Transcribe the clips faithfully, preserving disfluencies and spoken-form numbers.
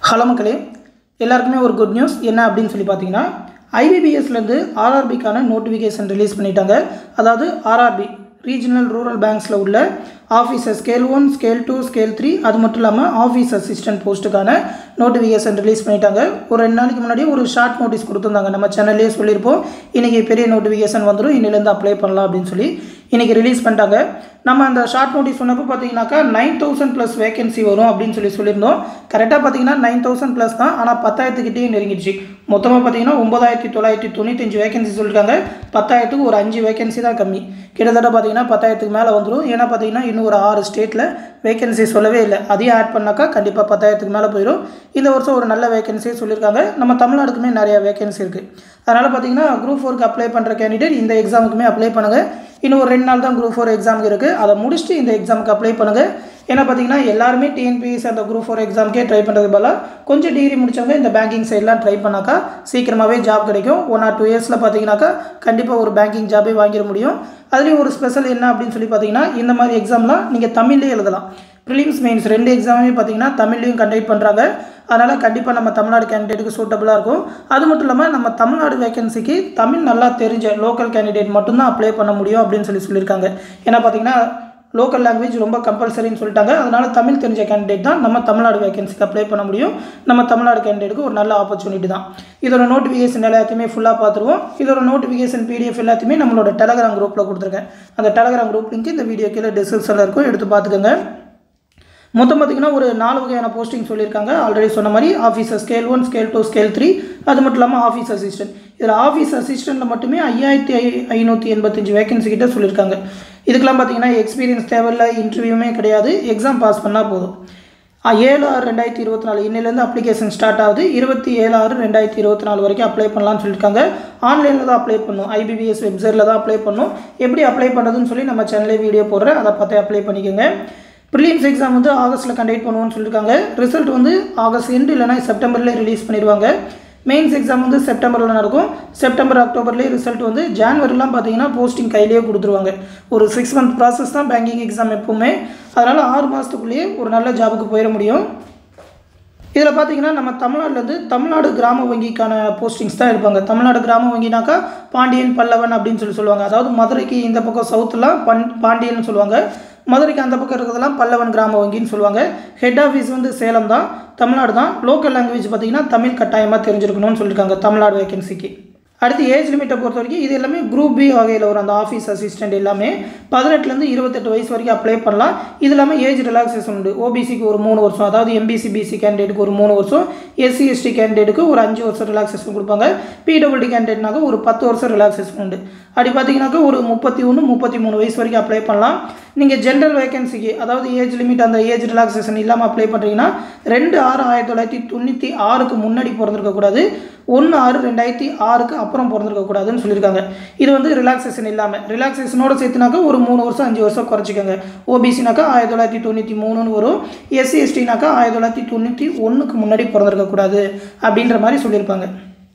Hello மக்களே, எல்லாருக்குமே ஒரு குட் நியூஸ் என்ன அப்படின்னு சொல்லி பார்த்தீங்கன்னா, ஐபிபிஎஸ்லேருந்து ஆர்ஆர்பிக்கான நோட்டிஃபிகேஷன் ரிலீஸ் பண்ணிட்டாங்க. அதாவது ஆர்ஆர்பி ரீஜனல் ரூரல் பேங்க்ஸில் உள்ள officer scale one scale two scale three அது மட்டும் இல்லாமல் ஆஃபீஸ் அசிஸ்டன்ட் போஸ்ட்டுக்கான நோட்டிஃபிகேஷன் ரிலீஸ் பண்ணிட்டாங்க. ஒரு ரெண்டு நாளைக்கு முன்னாடி ஒரு ஷார்ட் நோட்டீஸ் கொடுத்துருந்தாங்க. நம்ம சேனல்லே சொல்லியிருப்போம், இன்றைக்கி பெரிய நோட்டிஃபிகேஷன் வந்துடும், இன்னிலேருந்து அப்ளை பண்ணலாம் அப்படின்னு சொல்லி இன்றைக்கி ரிலீஸ் பண்ணிட்டாங்க. நம்ம அந்த ஷார்ட் நோட்டீஸ் சொன்னப்போ பார்த்தீங்கன்னாக்கா நைன் தௌசண்ட் ப்ளஸ் வேகன்சி வரும் அப்படின்னு சொல்லி சொல்லியிருந்தோம். கரெக்டாக பார்த்தீங்கன்னா நைன் தௌசண்ட் ப்ளஸ் தான், ஆனால் பத்தாயிரத்துக்கிட்டே நெருங்கிடுச்சு. மொத்தமாக பார்த்தீங்கன்னா ஒன்பதாயிரத்தி தொள்ளாயிரத்தி தொண்ணூத்தஞ்சு வேகன்சி சொல்லியிருக்காங்க. பத்தாயிரத்துக்கு ஒரு அஞ்சு வேகன்சி தான் கம்மி. கிட்டத்தட்ட பார்த்தீங்கன்னா பத்தாயிரத்துக்கு மேலே வந்துடும். ஏன்னா பார்த்தீங்கன்னா இன்னும் ஒரு ஆறு ஸ்டேட்டில் வேகன்சி சொல்லவே இல்லை. அதையும் ஆட் பண்ணாக்கா கண்டிப்பாக பத்தாயிரத்துக்கு மேலே போயிடும். இந்த வருஷம் ஒரு நல்ல வேகன்சியே சொல்லியிருக்காங்க. நம்ம தமிழ்நாடுக்குமே நிறையா வேகன்சி இருக்குது. அதனால் பார்த்தீங்கன்னா குரூப் ஃபோருக்கு அப்ளை பண்ணுற கேண்டிடேட் இந்த எக்ஸாமுக்குமே அப்ளை பண்ணுங்கள். இன்னும் ஒரு ரெண்டு நாள் தான் குரூப் ஃபோர் எக்ஸாமுக்கு இருக்குது. அதை முடிச்சுட்டு இந்த எக்ஸாமுக்கு அப்ளை பண்ணுங்கள். ஏன்னா பார்த்தீங்கன்னா எல்லாருமே டிஎன்பிஎஸ்சி அந்த குரூப் ஃபோர் எக்ஸாமுக்கே ட்ரை பண்ணுறது போல கொஞ்சம் டிகிரி முடித்தவங்க இந்த பேங்கிங் சைட்லாம் ட்ரை பண்ணாக்கா சீக்கிரமாகவே ஜாப் கிடைக்கும். ஒன் ஆர் டூ இயர்ஸில் பார்த்தீங்கன்னாக்கா கண்டிப்பாக ஒரு பேங்கிங் ஜாபே வாங்கிட முடியும். அதுலேயும் ஒரு ஸ்பெஷல் என்ன அப்படின்னு சொல்லி பார்த்தீங்கன்னா, இந்த மாதிரி எக்ஸாம்லாம் நீங்கள் தமிழ்லேயே எழுதலாம். ப்ரிலிம்ஸ் மெயின்ஸ் ரெண்டு எக்ஸாமே பார்த்தீங்கன்னா தமிழ்லையும் கண்டக்ட் பண்ணுறாங்க. அதனால் கண்டிப்பாக நம்ம தமிழ்நாடு கேண்டிடேட்டுக்கு சூட்டபுளாக இருக்கும். அது மட்டும் இல்லாமல் நம்ம தமிழ்நாடு வேகன்சிக்கு தமிழ் நல்லா தெரிஞ்ச லோக்கல் கேண்டிடேட் மட்டும்தான் அப்ளை பண்ண முடியும் அப்படின்னு சொல்லி சொல்லியிருக்காங்க. ஏன்னா பார்த்தீங்கன்னா லோக்கல் லாங்குவேஜ் ரொம்ப கம்பல்சரின்னு சொல்லிட்டாங்க. அதனால் தமிழ் தெரிஞ்ச கேண்டிடேட் தான் நம்ம தமிழ்நாடு வேகன்சிக்கு அப்ளை பண்ண முடியும். நம்ம தமிழ்நாடு கேண்டிடேட்டுக்கு ஒரு நல்ல ஆப்பர்ச்சுனிட்டி தான். இதோட நோட்டிஃபிகேஷன் எல்லாத்தையுமே ஃபுல்லாக பார்த்துருவோம். இதோட நோட்டிஃபிகேஷன் பிடிஎஃப் எல்லாத்தையுமே நம்மளோட டெலகிராம் குரூப்பில் கொடுத்துருக்கேன். அந்த டெலகிராம் குரூப் லிங்க் இந்த வீடியோ கீழே டிஸ்கிரிப்ஷனில் இருக்கும், எடுத்து பார்த்துக்கோங்க. மொத்தம் பார்த்திங்கன்னா ஒரு நாலு வகையான போஸ்டிங் சொல்லியிருக்காங்க. ஆல்ரெடி சொன்ன மாதிரி officer scale one scale two scale three அது மட்டும் இல்லாமல் ஆஃபீஸ் அசிஸ்டன்ட். இதில் ஆஃபீஸ் அசிஸ்டண்ட்டில் மட்டுமே ஐயாயிரத்தி ஐ ஐநூற்றி எண்பத்தஞ்சு வேகன்சி கிட்ட சொல்லியிருக்காங்க. இதுக்கெல்லாம் பார்த்திங்கன்னா எக்ஸ்பீரியன்ஸ் தேவையில்லை, இன்டர்வியூமே கிடையாது, எக்ஸாம் பாஸ் பண்ணால் போதும். ஏழு ஆறு ரெண்டாயிரத்தி இருபத்தி நாலு இன்னிலேருந்து அப்ளிகேஷன் ஸ்டார்ட் ஆகுது. இருபத்தி ஏழு ஆறு ரெண்டாயிரத்தி இருபத்தி நாலு வரைக்கும் அப்ளை பண்ணலான்னு சொல்லியிருக்காங்க. ஆன்லைனில் தான் அப்ளை பண்ணணும், ஐபிபிஎஸ் வெப்சைட்டில் தான் அப்ளை பண்ணணும். எப்படி அப்ளை பண்ணுறதுன்னு சொல்லி நம்ம சேனலே வீடியோ போடுறேன், அதை பார்த்து அப்ளை பண்ணிக்கோங்க. ப்ரிலிம்ஸ் எக்ஸாம் வந்து ஆகஸ்ட்டில் கண்டக்ட் பண்ணுவோன்னு சொல்லியிருக்காங்க. ரிசல்ட் வந்து ஆகஸ்ட் எண்டு இல்லைனா செப்டம்பர்லேயே ரிலீஸ் பண்ணிடுவாங்க. மெயின்ஸ் எக்ஸாம் வந்து செப்டம்பரில் நடக்கும். செப்டம்பர் அக்டோபர்லேயே ரிசல்ட் வந்து ஜான்வரிலாம் பார்த்தீங்கன்னா போஸ்டிங் கையிலேயே கொடுத்துருவாங்க. ஒரு சிக்ஸ் மந்த் ப்ராசஸ் தான் பேங்கிங் எக்ஸாம் எப்போவுமே. அதனால் ஆறு மாதத்துக்குள்ளேயே ஒரு நல்ல ஜாபுக்கு போயிட முடியும். இதில் பார்த்தீங்கன்னா நம்ம தமிழ்நாட்டிலேருந்து தமிழ்நாடு கிராம வங்கிக்கான போஸ்டிங்ஸ் தான் இருப்பாங்க. தமிழ்நாடு கிராம வங்கினாக்கா பாண்டியன் பல்லவன் அப்படின்னு சொல்லி சொல்லுவாங்க. அதாவது மதுரைக்கு இந்த பக்கம் சவுத்துலாம் பன் பாண்டியன்னு சொல்லுவாங்க. மதுரைக்கு அந்த பக்கம் இருக்கிறதெல்லாம் பல்லவன் கிராம வங்கின்னு சொல்லுவாங்க. ஹெட் ஆஃபீஸ் வந்து சேலம் தான், தமிழ்நாடு தான். லோக்கல் லாங்குவேஜ் பார்த்திங்கன்னா தமிழ் கட்டாயமாக தெரிஞ்சிருக்கணும்னு சொல்லியிருக்காங்க தமிழ்நாடு வேகன்சிக்கு. அடுத்து ஏஜ் லிமிட்டை பொறுத்த வரைக்கும் இது எல்லாமே குரூப் பி வகையில் வரும். அந்த ஆஃபீஸ் அசிஸ்டன்ட் எல்லாமே பதினெட்டுலேருந்து இருபத்தெட்டு வயசு வரைக்கும் அப்ளை பண்ணலாம். இது இல்லாமல் ஏஜ் ரிலாக்ஸேஷன் உண்டு. ஓபிசிக்கு ஒரு மூணு வருஷம், அதாவது எம்பிசி பிசி கேண்டிடேட்டுக்கு ஒரு மூணு வருஷம், எஸ்சி எஸ்டி கேண்டிடேட்டுக்கு ஒரு அஞ்சு வருஷம் ரிலாக்ஸேஷன் கொடுப்பாங்க. பிடபிள்டி கேண்டிடேட்னாக்க ஒரு பத்து வருஷம் ரிலாக்ஸேஷன் உண்டு. அப்படி பார்த்தீங்கன்னாக்கா ஒரு முப்பத்தி ஒன்று முப்பத்தி மூணு வயசு வரைக்கும் அப்ளை பண்ணலாம். நீங்கள் ஜென்ரல் வேகன்சிக்கு அதாவது ஏஜ் லிமிட் அந்த ஏஜ் ரிலாக்ஸேஷன் இல்லாமல் அப்ளை பண்ணுறீங்கன்னா ரெண்டு ஆறு ஆயிரத்தி தொள்ளாயிரத்தி தொண்ணூற்றி ஆறுக்கு முன்னாடி பிறந்திருக்கக்கூடாது, ஒன்று ஆறு ரெண்டாயிரத்தி ஆறுக்கு அப்புறம் பிறந்திருக்கக்கூடாதுன்னு சொல்லியிருக்காங்க. இது வந்து ரிலாக்ஸேஷன் இல்லாமல். ரிலாக்ஸேஷனோடு சேர்த்துனாக்கா ஒரு மூணு வருஷம் அஞ்சு வருஷம் குறைச்சிக்கோங்க. ஓபிசினாக்கா ஆயிரத்தி தொள்ளாயிரத்தி தொண்ணூற்றி மூணுன்னு வரும். எஸ்சி எஸ்டினாக்கா ஆயிரத்தி தொள்ளாயிரத்தி தொண்ணூற்றி ஒன்றுக்கு முன்னாடி பிறந்திருக்கக்கூடாது அப்படின்ற மாதிரி சொல்லியிருப்பாங்க.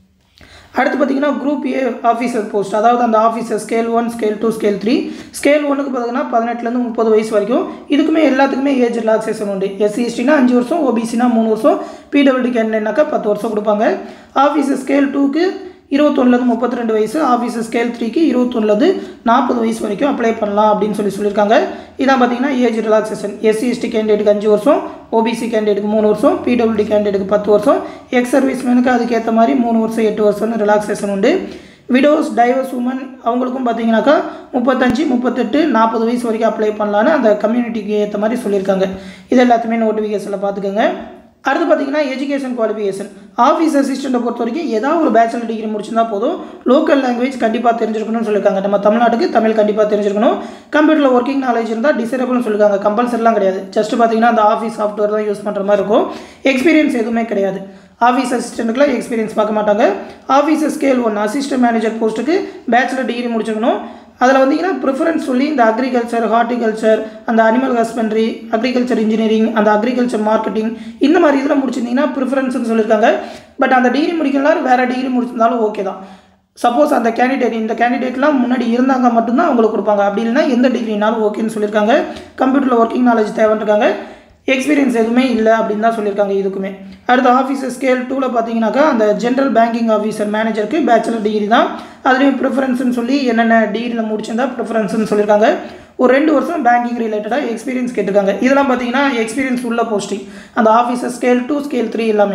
அடுத்து பார்த்திங்கன்னா குரூப் ஏ ஆஃபீஸர் போஸ்ட், அதாவது அந்த officer scale one scale two scale three. Scale ஒன்றுக்கு பார்த்தீங்கன்னா பதினெட்டுலேருந்து முப்பது வயசு வரைக்கும். இதுக்குமே எல்லாத்துக்குமே ஏஜ் ரிலாக்ஸேஷன் உண்டு. எஸ்சி எஸ்டினா அஞ்சு வருஷம், ஓபிசினா மூணு வருஷம், பிடபிள்டி கேண்டிடேட்னாக்கா பத்து வருஷம் கொடுப்பாங்க. ஆஃபீஸர் ஸ்கேல் டூக்கு இருபத்தொன்னுலேருந்து முப்பத்தி ரெண்டு வயசு, ஆஃபீஸர் ஸ்கேல் த்ரீக்கு இருபத்தொன்னுலேருந்து நாற்பது வயசு வரைக்கும் அப்ளை பண்ணலாம் அப்படின்னு சொல்லி சொல்லியிருக்காங்க. இதான் பார்த்தீங்கன்னா ஏஜ் ரிலாக்ஸேஷன். எஸ்சி எஸ்டி கேண்டிடேட்டுக்கு அஞ்சு வருஷம், ஓபிசி கேண்டிடேட்டுக்கு மூணு வருஷம், பிடபிள்டி கேண்டிடேட்டுக்கு பத்து வருஷம், எக்ஸ் சர்வீஸ்மேனுக்கு அதுக்கேற்ற மாதிரி மூணு வருஷம் எட்டு வருஷம்னு ரிலாக்ஸேஷன் உண்டு. விடோஸ் டைவர்ஸ் உமன் அவங்களுக்கும் பார்த்தீங்கன்னாக்கா முப்பத்தஞ்சு முப்பத்தெட்டு நாற்பது வயசு வரைக்கும் அப்ளை பண்ணலான்னு அந்த கம்யூனிட்டிக்கு ஏற்ற மாதிரி சொல்லியிருக்காங்க. இது எல்லாத்தையுமே நோட்டிஃபிகேஷனில் பார்த்துக்கோங்க. அடுத்து பார்த்தீங்கன்னா எஜுகேஷன் குவாலிஃபிகேஷன். ஆஃபீஸ் அசிஸ்டண்ட்டை பொறுத்த வரைக்கும் ஏதாவது ஒரு பேச்சுலர் டிகிரி முடிச்சிருந்தா போதும். லோக்கல் லாங்குவேஜ் கண்டிப்பாக தெரிஞ்சிருக்கணும்னு சொல்லியிருக்காங்க. நம்ம தமிழ்நாட்டுக்கு தமிழ் கண்டிப்பாக தெரிஞ்சிருக்கணும். கம்ப்யூட்டரில் ஒர்க்கிங் நாலேஜ் இருந்தால் டிசேபிள்னு சொல்லியிருக்காங்க. கம்பல்சரிலாம் கிடையாது. ஜஸ்ட் பார்த்தீங்கன்னா அந்த ஆஃபீஸ் சாஃப்ட்வேர் தான் யூஸ் பண்ணுற மாதிரி இருக்கும். எக்ஸ்பீரியன்ஸ் எதுவுமே கிடையாது. ஆஃபீஸ் அசிஸ்டண்ட்டுக்குலாம் எக்ஸ்பீரியன்ஸ் பார்க்க மாட்டாங்க. Officer scale one assistant manager போஸ்ட்டுக்கு பேச்சுலர் டிகிரி முடிச்சிருக்கணும். அதில் வந்தீங்கன்னா ப்ரிஃபரன்ஸ் சொல்லி இந்த அக்ரிகல்ச்சர், ஹார்டிகல்ச்சர், அந்த அனிமல் ஹஸ்பண்ட்ரி, அக்ரிகல்ச்சர் இன்ஜினியரிங், அந்த அக்ரிகல்ச்சர் மார்க்கெட்டிங் இந்த மாதிரி இதில் முடிச்சிருந்தீங்கன்னா ப்ரிஃபரன்ஸ்னு சொல்லியிருக்காங்க. பட் அந்த டிகிரி முடிக்கலாம், வேறு டிகிரி முடிச்சிருந்தாலும் ஓகே தான். சப்போஸ் அந்த கேண்டிடேட் இந்த கேண்டிடேட்லாம் முன்னாடி இருந்தாங்க மட்டும்தான் அவங்களுக்கு கொடுப்பாங்க. அப்படி இல்லைனா எந்த டிகிரினாலும் ஓகேன்னு சொல்லியிருக்காங்க. கம்ப்யூட்டரில் ஒர்க்கிங் நாலேஜ் தேவைன்றிருக்காங்க. எக்ஸ்பீரியன்ஸ் எதுவுமே இல்லை அப்படின்னு தான் சொல்லியிருக்காங்க இதுக்குமே. அடுத்த ஆஃபீஸர் ஸ்கேல் டூவில் பார்த்தீங்கன்னாக்கா அந்த ஜென்ரல் பேங்கிங் ஆஃபீஸர் மேனேஜருக்கு பேச்சுலர் டிகிரி தான். அதுலேயும் ப்ரிஃபரன்ஸ்னு சொல்லி என்னென்ன டிகிரியில் முடிச்சிருந்தா ப்ரிஃபரன்ஸ்னு சொல்லியிருக்காங்க. ஒரு ரெண்டு வருஷம் பேங்கிங் ரிலேட்டடாக எக்ஸ்பீரியன்ஸ் கேட்டிருக்காங்க. இதெல்லாம் பார்த்தீங்கன்னா எக்ஸ்பீரியன்ஸ் உள்ள போஸ்டிங் அந்த officer scale two scale three எல்லாமே.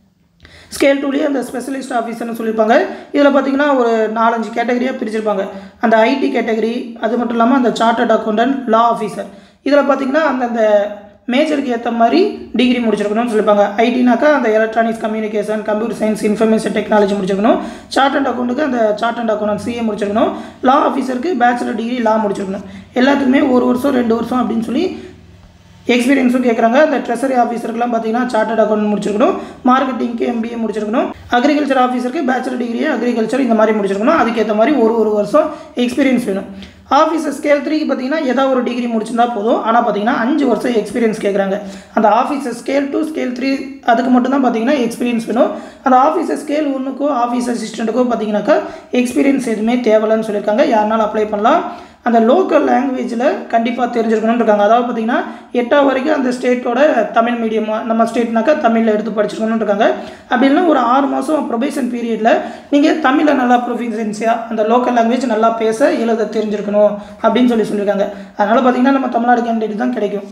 ஸ்கேல் டூலேயே அந்த ஸ்பெஷலிஸ்ட் ஆஃபீஸர்னு சொல்லியிருப்பாங்க. இதில் பார்த்தீங்கன்னா ஒரு நாலஞ்சு கேட்டகரியாக பிரிச்சிருப்பாங்க. அந்த ஐடி கேட்டகரி, அது மட்டும் இல்லாமல் அந்த சார்ட்டர்ட் அக்கௌண்டன்ட், லா ஆஃபீஸர். இதில் பார்த்தீங்கன்னா அந்தந்த மேஜருக்கு ஏற்ற மாதிரி டிகிரி முடிச்சிருக்கணும்னு சொல்லியிருப்பாங்க. ஐடினாக்கா அந்த electronics communication, computer science, information technology முடிச்சிருக்கணும். சார்ட்டர்ட் அக்கௌண்ட்டுக்கு அந்த சார்ட்டர்ட் அக்கௌண்டன்ட் சிஏ முடிச்சிருக்கணும். லா ஆஃபீஸருக்கு பேச்சுலர் டிகிரி லா முடிச்சிருக்கணும். எல்லாத்துக்குமே ஒரு வருஷம் ரெண்டு வருஷம் அப்படின்னு சொல்லி எக்ஸ்பீரியன்ஸும் கேட்குறாங்க. அந்த ட்ரெஸரி ஆஃபீஸருக்குலாம் பார்த்தீங்கன்னா சார்ட்டர்ட் அக்கௌண்ட் முடிச்சிருக்கணும். மார்க்கெட்டிங்க்கு எம்பிஏ முடிச்சிருக்கணும். அக்ரிகல்ச்சர் ஆஃபீஸருக்கு பேச்சுலர் டிகிரியே அக்ரிகல்ச்சர் இந்த மாதிரி முடிச்சிருக்கணும். அதுக்கேற்ற மாதிரி ஒரு ஒரு வருஷம் எக்ஸ்பீரியன்ஸ் வேணும். ஆஃபீஸர் ஸ்கேல் த்ரீக்கு பார்த்தீங்கன்னா ஏதாவது ஒரு டிகிரி முடிச்சிருந்தா போதும். ஆனால் பார்த்தீங்கன்னா அஞ்சு வருஷம் எக்ஸ்பீரியன்ஸ் கேட்குறாங்க. அந்த officer scale two scale three அதுக்கு மட்டும்தான் பார்த்தீங்கன்னா எக்ஸ்பீரியன்ஸ் வேணும். அந்த ஆஃபீஸர் ஸ்கேல் ஒன்றுக்கோ ஆஃபீஸ் அசிஸ்டண்ட்டுக்கோ பார்த்தீங்கன்னாக்கா எக்ஸ்பீரியன்ஸ் எதுவுமே தேவையில்லைன்னு சொல்லியிருக்காங்க. யாருனாலும் அப்ளை பண்ணலாம். அந்த லோக்கல் லாங்குவேஜில் கண்டிப்பாக தெரிஞ்சிருக்கணும்னு இருக்காங்க. அதாவது பார்த்தீங்கன்னா எட்டாவது வரைக்கும் அந்த ஸ்டேட்டோட தமிழ் மீடியம், நம்ம ஸ்டேட்னாக்கா தமிழில் எடுத்து படிச்சிருக்கணும்னு இருக்காங்க. அப்படி இல்லைன்னா ஒரு ஆறு மாதம் ப்ரொபேஷன் பீரியடில் நீங்கள் தமிழில் நல்லா ப்ரொஃபிஷியன்சியாக அந்த லோக்கல் லாங்குவேஜ் நல்லா பேச எழுத தெரிஞ்சிருக்கணும் அப்படின்னு சொல்லி சொல்லியிருக்காங்க. அதனால் பார்த்தீங்கன்னா நம்ம தமிழ்நாடு கேண்டிடேட் தான் கிடைக்கும்.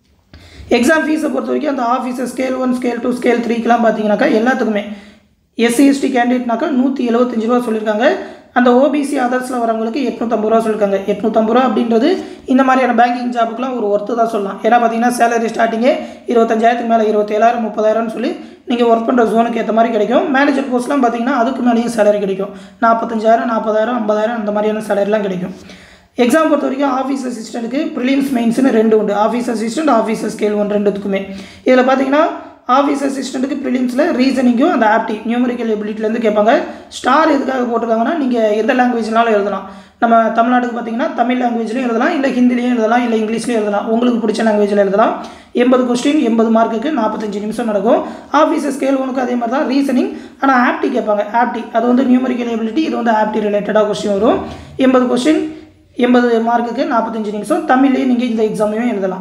எக்ஸாம் ஃபீஸை பொறுத்த வரைக்கும் அந்த officer scale one scale two scale த்ரீக்கெலாம் பார்த்தீங்கன்னாக்கா எல்லாத்துக்குமே எஸ்சி எஸ்டி கேண்டிடேட்னாக்கா நூற்றி எழுபத்தஞ்சு ரூபா சொல்லியிருக்காங்க. அந்த ஓபிசி அதர்ஸில் வரவங்களுக்கு எட்நூற்றம்பது ரூபா சொல்லியிருக்காங்க. எட்நூற்றம்பது ரூபா அப்படின்றது இந்த மாதிரியான பேங்கிங் ஜாபுக்குலாம் ஒரு ஒர்த்து தான் சொல்லலாம். ஏன்னா பார்த்தீங்கன்னா சேலரி ஸ்டார்டிங்கே இருபத்தஞ்சாயிரத்துக்கு மேலே இருபத்தேழாயிரம் முப்பதாயிரம்னு சொல்லி நீங்கள் ஒர்க் பண்ணுற ஜோனுக்கு ஏற்ற மாதிரி கிடைக்கும். மேனேஜர் போஸ்ட்லாம் பார்த்தீங்கன்னா அதுக்கு மேலேயும் சேலரி கிடைக்கும். நாற்பத்தஞ்சாயிரம் நாற்பதாயிரம் ஐம்பதாயிரம் அந்த மாதிரியான சேலரிலாம் கிடைக்கும். எக்ஸாம் பொறுத்த வரைக்கும் ஆஃபீஸ் அசிஸ்டண்ட்டுக்கு ப்ரிலிம்ஸ் மெயின்ஸ்னு ரெண்டு உண்டு. Office assistant, officer scale one ரெண்டுத்துக்குமே. இதில் பார்த்தீங்கன்னா ஆஃபீஸ் அசிஸ்டண்ட்டுக்கு ப்ரிலிம்ஸில் ரீசனிங்கும் அந்த ஆப்டி நியூமரிக்கல் எபிலிட்டிலேருந்து கேட்பாங்க. ஸ்டார் எதுக்காக போட்டிருக்காங்கன்னா நீங்கள் எந்த லாங்குவேஜ்னாலும் எழுதலாம். நம்ம தமிழ்நாட்டுக்கு பார்த்தீங்கன்னா தமிழ் லாங்குவேஜ்லையும் எழுதலாம், இல்லை ஹிந்திலையும் எழுதலாம், இல்லை இங்கிலீஷ்லையும் எழுதலாம். உங்களுக்கு பிடிச்ச லாங்குவேஜில் எழுதலாம். எண்பது கொஸ்டின் எண்பது மார்க்குக்கு நாற்பத்தஞ்சு நிமிஷம் நடக்கும். ஆஃபீஸர் ஸ்கேல் ஒனுக்கு அதே மாதிரி தான் ரீசனிங். ஆனால் ஆப்டி கேட்பாங்க. ஆப்டி அது வந்து நியூமரிக்கல் எபிலிட்டி, இது வந்து ஆப்டி ரிலேட்டடாக கொஸ்டின் வரும். எண்பது கொஸ்டின் எண்பது மார்க்குக்கு நாற்பத்தஞ்சு நிமிஷம். தமிழ்லேயே நீங்கள் இந்த எக்ஸாமையும் எழுதலாம்.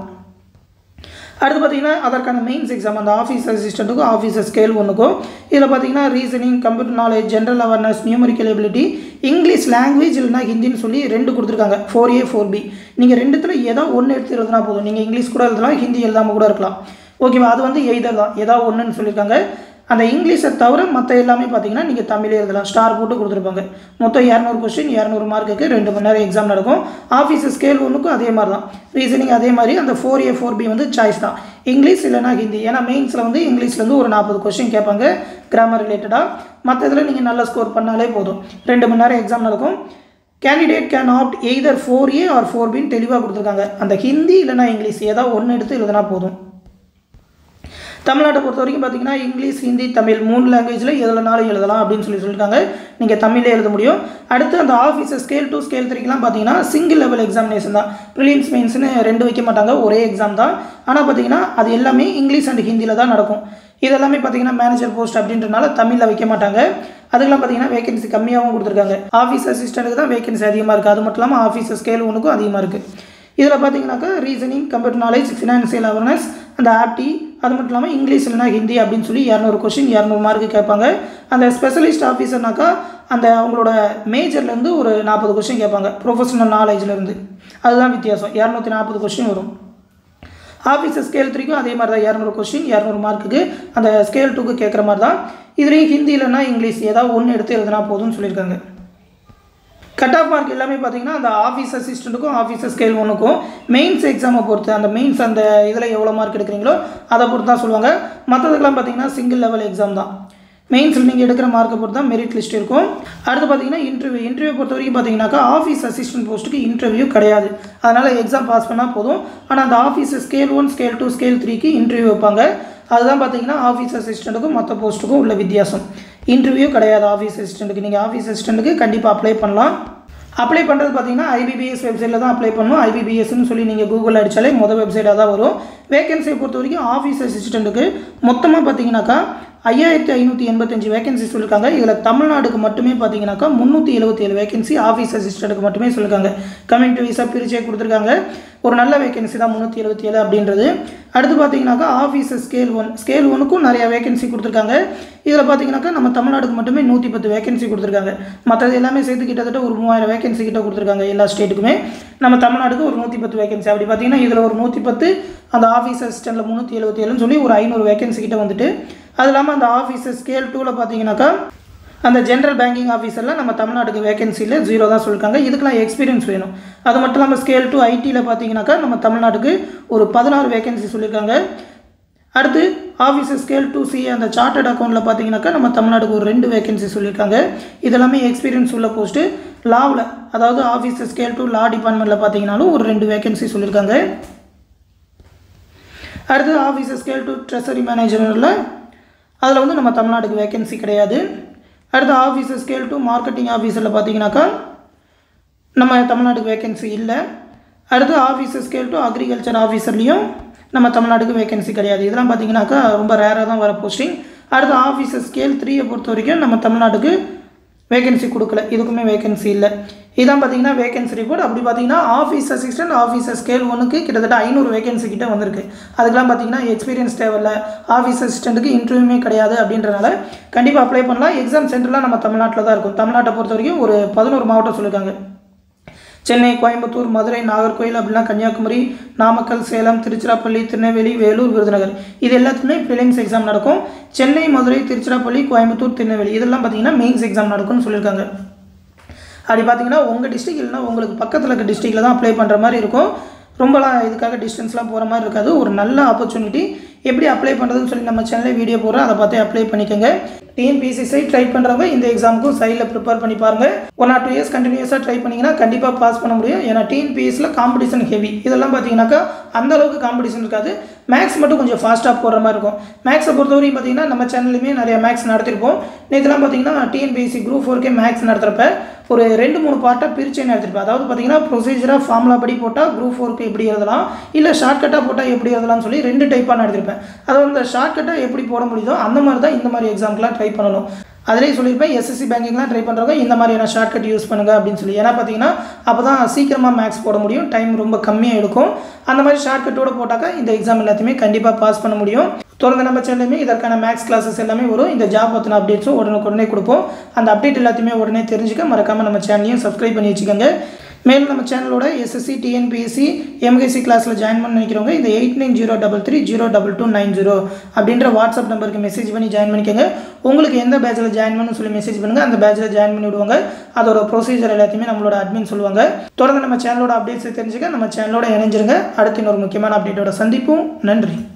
அடுத்து பார்த்தீங்கன்னா அதற்கான மெயின்ஸ் எக்ஸாம் அந்த ஆஃபீஸ் அசிஸ்டண்ட்டுக்கும் ஆஃபீஸர் ஸ்கேல் ஒன்றுக்கும். இதில் பார்த்தீங்கன்னா reasoning, computer knowledge, general awareness, numerical ability, English language இல்லைனா ஹிந்தின்னு சொல்லி ரெண்டு கொடுத்துருக்காங்க. Four A four B. நீங்கள் ரெண்டுத்தில் ஏதோ ஒன்று எடுத்து எழுதுனா போதும். நீங்கள் இங்கிலீஷ் கூட எழுதலாம், ஹிந்தி எழுதாமல் கூட இருக்கலாம். ஓகேவா? அது வந்து எய்தர் தான், ஏதாவது ஒன்றுன்னு சொல்லியிருக்காங்க. அந்த இங்கிலீஷை தவிர மற்ற எல்லாமே பார்த்தீங்கன்னா நீங்கள் தமிழே எழுதலாம். ஸ்டார் போட்டு கொடுத்துருப்பாங்க. மொத்தம் இரநூறு கொஸ்டின் இரநூறு மார்க்குக்கு ரெண்டு மணி நேரம் எக்ஸாம் நடக்கும். ஆஃபீஸர் ஸ்கேல் ஒன்றுக்கும் அதே மாதிரி தான். ரீசனிங் அதே மாதிரி. அந்த ஃபோர் ஏ ஃபோர் பி வந்து சாய்ஸ் தான். இங்கிலீஷ் இல்லைனா ஹிந்தி. ஏன்னா மெயின்ஸில் வந்து இங்கிலீஷ்லேருந்து ஒரு நாற்பது கொஸ்டின் கேட்பாங்க கிராமர் ரிலேட்டடாக. மற்ற இதில் நீங்கள் நல்லா ஸ்கோர் பண்ணாலே போதும். ரெண்டு மணி நேரம் எக்ஸாம் நடக்கும். Candidate can opt either four A or four பின்னு தெளிவாக கொடுத்துருக்காங்க. அந்த ஹிந்தி இல்லைனா இங்கிலீஷ் ஏதாவது ஒன்று எடுத்து எழுதுனா போதும். தமிழ்நாட்டை பொறுத்த வரைக்கும் பார்த்தீங்கன்னா இங்கிலீஷ், ஹிந்தி, தமிழ் மூணு லாங்குவேஜில் எதுலனாலும் எழுதலாம் அப்படின்னு சொல்லி சொல்லியிருக்காங்க. நீங்கள் தமிழே எழுத முடியும். அடுத்து அந்த ஆஃபீஸர் ஸ்கேல் டூ ஸ்கேல் த்ரீக்கெலாம் பார்த்தீங்கன்னா சிங்கிள் லெவல் எக்ஸாமினேஷன் தான். ப்ரிலிம்ஸ் மெயின்ஸ்னு ரெண்டு வைக்க மாட்டாங்க, ஒரே எக்ஸாம் தான். ஆனால் பார்த்தீங்கன்னா அது எல்லாமே இங்கிலீஷ் அண்ட் ஹிந்தியில் தான் நடக்கும். இதெல்லாமே பார்த்தீங்கன்னா மேனேஜர் போஸ்ட் அப்படின்றனால தமிழில் வைக்க மாட்டாங்க. அதுக்கெல்லாம் பார்த்தீங்கன்னா வேகன்சி கம்மியாகவும் கொடுத்துருக்காங்க. ஆஃபீஸ் அசிஸ்டண்ட்டுக்கு தான் வேகன்சி அதிகமாக இருக்குது. அது மட்டும் இல்லாமல் ஆஃபீஸர் ஸ்கேல் ஒன்றுக்கும் அதிகமாக இருக்குது. இதில் பார்த்தீங்கன்னாக்கா reasoning, computer knowledge, financial awareness, அந்த ஆப்டி, அது மட்டும் இல்லாமல் இங்கிலீஷ் இல்லைனா ஹிந்தி அப்படின்னு சொல்லி இரநூறு கொஸ்டின் இரநூறு மார்க்கு கேட்பாங்க. அந்த ஸ்பெஷலிஸ்ட் ஆஃபீஸர்னாக்கா அந்த அவங்களோட மேஜர்லேருந்து ஒரு நாற்பது கொஸ்டின் கேட்பாங்க, ப்ரொஃபஷனல் நாலேஜ்லேருந்து. அதுதான் வித்தியாசம். இரநூத்தி நாற்பது கொஸ்டின் வரும். ஆஃபீஸர் ஸ்கேல் த்ரீக்கும் அதே மாதிரி தான். இரநூறு கொஸ்டின் இரநூறு மார்க்குக்கு அந்த ஸ்கேல் டூக்கு கேட்குற மாதிரி தான். இதுலேயும் ஹிந்தி இல்லைனா இங்கிலீஷ் ஏதாவது ஒன்று எடுத்து எழுதுனா போதும்னு சொல்லியிருக்காங்க. கட் ஆஃப் மார்க் எல்லாமே பார்த்தீங்கன்னா அந்த ஆஃபீஸ் அசிஸ்டண்ட்டுக்கும் ஆஃபீஸர் ஸ்கேல் ஒன்றுக்கும் மெயின்ஸ் எக்ஸாமை பொறுத்து அந்த மெயின்ஸ் அந்த இதில் எவ்வளோ மார்க் எடுக்கிறீங்களோ அதை பொறுத்து தான் சொல்லுவாங்க. மற்றதுக்கெல்லாம் பார்த்தீங்கன்னா சிங்கிள் லெவல் எக்ஸாம் தான். மெயின்ஸில் நீங்கள் எடுக்கிற மார்க்கை பொறுத்து தான் மெரிட் லிஸ்ட் இருக்கும். அடுத்து பார்த்தீங்கன்னா இன்டர்வியூ. இன்டர்வியூ பொறுத்த வரைக்கும் பார்த்தீங்கன்னாக்கா ஆஃபீஸ் அசிஸ்டன்ட் போஸ்ட்டுக்கு இன்டர்வியூ கிடையாது. அதனால் எக்ஸாம் பாஸ் பண்ணால் போதும். ஆனால் அந்த officer scale one scale two scale த்ரீக்கு இன்டர்வியூ வைப்பாங்க. அதுதான் பார்த்தீங்கன்னா ஆஃபீஸ் அசிஸ்டண்ட்டுக்கும் மற்ற போஸ்ட்டுக்கும் உள்ள வித்தியாசம். இன்டர்வியூ கிடையாது ஆஃபீஸ் அசிஸ்டண்ட்டுக்கு. நீங்கள் ஆஃபீஸ் அசிஸ்டண்ட்டுக்கு கண்டிப்பாக அப்ளை பண்ணலாம். அப்ளை பண்ணுறது பார்த்தீங்கன்னா ஐபிபிஎஸ் வெப்சைட்டில் தான் அப்ளை பண்ணணும். ஐபிபிஎஸ்ன்னு சொல்லி நீங்கள் கூகுளில் அடித்தாலே மொதல் வெப்சைட்டாக தான் வரும். வேகன்சியை பொறுத்த வரைக்கும் ஆஃபீஸ் அசிஸ்டண்ட்டுக்கு மொத்தமாக பார்த்தீங்கன்னாக்கா ஐயாயிரத்தி ஐநூற்றி எண்பத்தஞ்சு வேகன்சி சொல்லியிருக்காங்க. இதில் தமிழ்நாடுக்கு மட்டுமே பார்த்தீங்கன்னாக்கா முந்நூற்றி எழுபத்தி ஏழு வேகன்சி ஆஃபீஸ் அசிஸ்டண்ட்டுக்கு மட்டுமே சொல்லியிருக்காங்க. கம்யூனிட்டி வைஸாக பிரிச்சே கொடுத்துருக்காங்க. ஒரு நல்ல வேகன்சி தான் முந்நூற்றி எழுபத்தி ஏழு அப்படின்றது. அடுத்து பார்த்தீங்கன்னாக்கா ஆஃபீஸர் ஸ்கேல் ஒன் ஸ்கேல் ஒனுக்கும் நிறையா வேகன்சி கொடுத்துருக்காங்க. இதில் பார்த்தீங்கன்னாக்கா நம்ம தமிழ்நாடுக்கு மட்டுமே நூற்றி பத்து வேகன்சி கொடுத்துருக்காங்க. மற்றது எல்லாமே சேர்த்து கிட்டத்தட்ட ஒரு மூவாயிரம் வேகன்சி கிட்ட கொடுத்துருக்காங்க எல்லா ஸ்டேட்டுக்குமே. நம்ம தமிழ்நாடுக்கு ஒரு நூற்றி பத்து வேகன்சி அப்படி பார்த்தீங்கன்னா இதில் ஒரு நூற்றி பத்து அந்த ஆஃபீஸ் அசிஸ்டண்ட்டில் முந்நூற்றி எழுபத்தி ஏழுன்னு சொல்லி ஒரு ஐநூறு வேகன்சி கிட்ட வந்துட்டு, அது இல்லாமல் அந்த ஆஃபீஸர் ஸ்கேல் டூவில் பார்த்தீங்கன்னாக்கா அந்த ஜென்ரல் பேங்கிங் ஆஃபீஸரில் நம்ம தமிழ்நாட்டுக்கு வேகன்சியில் ஜீரோ தான் சொல்லியிருக்காங்க. இதுக்கெல்லாம் எக்ஸ்பீரியன்ஸ் வேணும். அது மட்டும் இல்லாமல் ஸ்கேல் டூ ஐடியில் பார்த்தீங்கன்னாக்கா நம்ம தமிழ்நாட்டுக்கு ஒரு பதினாறு வேகன்சி சொல்லியிருக்காங்க. அடுத்து ஆஃபீஸர் ஸ்கேல் டூ சி அந்த சார்ட்டர்ட் அக்கௌண்ட்டில் பார்த்தீங்கன்னாக்கா நம்ம தமிழ்நாட்டுக்கு ஒரு ரெண்டு வேகன்சி சொல்லியிருக்காங்க. இதெல்லாமே எக்ஸ்பீரியன்ஸ் உள்ள போஸ்ட்டு. லாவில் அதாவது ஆஃபீஸர் ஸ்கேல் டூ லா டிபார்ட்மெண்ட்டில் பார்த்தீங்கன்னாலும் ஒரு ரெண்டு வேகன்சி சொல்லியிருக்காங்க. அடுத்து ஆஃபீஸர் ஸ்கேல் டூ ட்ரெஸரி மேனேஜரில் அதில் வந்து நம்ம தமிழ்நாட்டுக்கு வேகன்சி கிடையாது. அடுத்து ஆஃபீஸர் ஸ்கேல் டூ மார்க்கெட்டிங் ஆஃபீஸரில் பார்த்தீங்கன்னாக்கா நம்ம தமிழ்நாட்டுக்கு வேகன்சி இல்லை. அடுத்து ஆஃபீஸர் ஸ்கேல் டூ அக்ரிகல்ச்சர் ஆஃபீஸர்லேயும் நம்ம தமிழ்நாட்டுக்கு வேகன்சி கிடையாது. இதெல்லாம் பார்த்தீங்கன்னாக்கா ரொம்ப ரேராக தான் வர போஸ்டிங். அடுத்து ஆஃபீஸர் ஸ்கேல் த்ரீயை பொறுத்த வரைக்கும் நம்ம தமிழ்நாட்டுக்கு வேகன்சி கொடுக்கல, இதுக்குமே வேகன்சி இல்லை. இதான் பார்த்தீங்கன்னா வேகன்சி ரிப்போர்ட். அப்படி பார்த்தீங்கன்னா ஆஃபீஸ் அசிஸ்டன்ட் ஆஃபீஸர் ஸ்கேல் ஒன்றுக்கு கிட்டத்தட்ட ஐநூறு வேகன்சி கிட்ட வந்திருக்கு. அதுக்கெல்லாம் பார்த்தீங்கன்னா எக்ஸ்பீரியன்ஸ் தேவையில்லை, ஆஃபீஸ் அசிஸ்டண்ட்டுக்கு இன்டர்வியூமே கிடையாது. அப்படின்றனால கண்டிப்பாக அப்ளை பண்ணலாம். எக்ஸாம் சென்டர்லாம் நம்ம தமிழ்நாட்டில் தான் இருக்கும். தமிழ்நாட்டை பொறுத்த வரைக்கும் ஒரு பதினோரு மாவட்டம் சொல்லியிருக்காங்க. சென்னை, கோயம்புத்தூர், மதுரை, நாகர்கோவில், அப்படின்னா கன்னியாகுமரி, நாமக்கல், சேலம், திருச்சிராப்பள்ளி, திருநெல்வேலி, வேலூர், விருதுநகர் இது எல்லாத்துக்குமே ப்ரிலிம்ஸ் எக்ஸாம் நடக்கும். சென்னை, மதுரை, திருச்சிராப்பள்ளி, கோயம்புத்தூர், திருநெல்வேலி இதெல்லாம் பார்த்தீங்கன்னா மெயின்ஸ் எக்ஸாம் நடக்கும்னு சொல்லியிருக்காங்க. அப்படி பார்த்தீங்கன்னா உங்கள் டிஸ்ட்ரிக்ட் இல்லைனா உங்களுக்கு பக்கத்தில் இருக்க டிஸ்ட்ரிக்டில் தான் அப்ளை பண்ணுற மாதிரி இருக்கும். ரொம்பலாம் இதுக்காக டிஸ்டன்ஸ்லாம் போகிற மாதிரி இருக்காது. ஒரு நல்ல ஆப்பர்ச்சுனிட்டி. எப்படி அப்ளை பண்ணுறதுன்னு சொல்லி நம்ம சேனலில் வீடியோ போடுறோம், அதை பார்த்து அப்ளை பண்ணிக்கோங்க. டிஎன்பிஎஸ்சி சைட் ட்ரை பண்ணுறவங்க இந்த எக்ஸாமுக்கும் சைடில் ப்ரிப்பேர் பண்ணி பாருங்கள். ஒன் ஆர் டூ இயர்ஸ் கண்டினியூஸாக ட்ரை பண்ணிங்கன்னா கண்டிப்பாக பாஸ் பண்ண முடியும். ஏன்னா டிஎன்பிஎஸ்சியில் காம்படிஷன் ஹெவி. இதெல்லாம் பார்த்தீங்கன்னாக்கா அந்தளவுக்கு காம்படிஷன் இருக்காது. மேக்ஸ் மட்டும் கொஞ்சம் ஃபாஸ்ட்டாக போடுற மாதிரி இருக்கும். மேக்ஸை பொறுத்தவரைக்கும் பார்த்தீங்கன்னா நம்ம சேனல்லையுமே நிறைய மேக்ஸ் நடத்திருப்போம். நேற்றுலாம் பார்த்தீங்கன்னா டிஎன்பிஎஸ்சி குரூப் ஃபோர்க்கே மேக்ஸ் நடத்துகிறப்ப ஒரு ரெண்டு மூணு பார்ட்டாக பிரிச்சே நடத்திருப்பேன். அதாவது பார்த்தீங்கன்னா ப்ரொசீஜராக ஃபார்முலா படி போட்டால் குரூப் ஃபோருக்கு எப்படி எழுதலாம், இல்லை ஷார்ட்கட்டாக போட்டால் எப்படி எழுதலாம்னு சொல்லி ரெண்டு டைப்பாக நடத்திருப்பேன். அதாவது இந்த ஷார்ட்கட்டாக எப்படி போட முடியுதோ அந்த மாதிரி தான் இந்த மாதிரி எக்ஸாம்க்குலாம் ட்ரை பண்ணணும். அதிலே சொல்லியிருப்பேன் எஸ்எஸ்சி பேங்கிங்லாம் ட்ரை பண்ணுறவங்க இந்த மாதிரியான ஷார்ட்கட் யூஸ் பண்ணுங்கள் அப்படின்னு சொல்லி. ஏன்னா பார்த்தீங்கன்னா அப்போ தான் சீக்கிரமாக மேக்ஸ் போட முடியும், டைம் ரொம்ப கம்மியாக எடுக்கும். அந்த மாதிரி ஷார்ட்கட்டோடு போட்டாக்கா இந்த எக்ஸாம் எல்லாத்தையுமே கண்டிப்பாக பாஸ் பண்ண முடியும். தொடர்ந்து நம்ம சேனலுமே இதற்கான மேக்ஸ் கிளாஸஸ் எல்லாமே வரும். இந்த ஜாப் பற்றின அப்டேட்ஸும் உடனே கொடுப்போம். அந்த அப்டேட் எல்லாத்தையுமே உடனே தெரிஞ்சுக்க மறக்காமல் நம்ம சேனலையும் சப்ஸ்கிரைப் பண்ணி வச்சுக்கோங்க. மேலும் நம்ம சேனலோட எஸ்எஸ்சி, டிஎன்பிஎஸ்சி, எம்எஸ்சி கிளாஸில் ஜாயின் பண்ண நினைக்கிறவங்க இந்த eight nine zero double three zero double two nine zero அப்படின்ற வாட்ஸ்அப் நம்பருக்கு மெசேஜ் பண்ணி ஜாயின் பண்ணிக்கோங்க. உங்களுக்கு எந்த பேட்சில் ஜாயின் பண்ணணும்னு சொல்லி மெசேஜ் பண்ணுங்கள். அந்த பேட்சில் ஜாயின் பண்ணி விடுவாங்க. அதோட ப்ரொசீஜர் எல்லாத்தையுமே நம்மளோட அட்மின் சொல்லுவாங்க. தொடர்ந்து நம்ம சேனலோட அப்டேட்ஸை தெரிஞ்சுக்க நம்ம சேனலோட இணைஞ்சிருங்க. அடுத்து இன்னொரு முக்கியமான அப்டேட்டோட சந்திப்போம். நன்றி.